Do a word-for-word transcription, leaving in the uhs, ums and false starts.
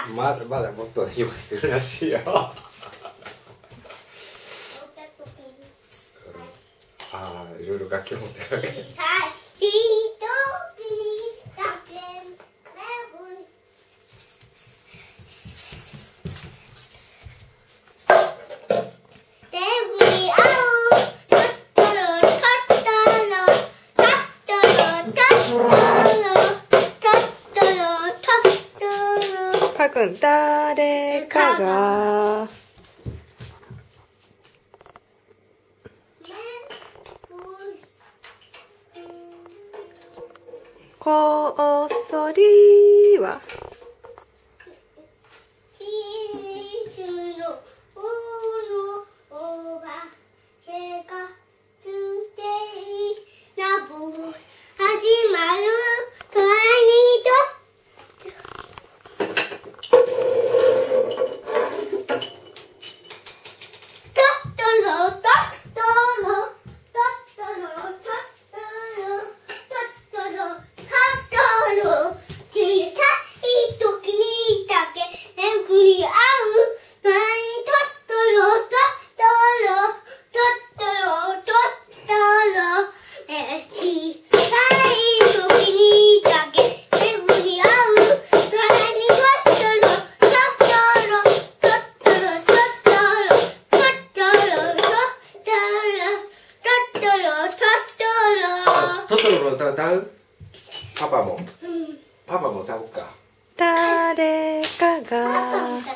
まだまだもっと用意するらしいよ。ああ、いろいろ楽器持ってるわけ。 かくん、誰かがこっそりはトトロの歌歌う？パパも、パパも歌おうか。誰かが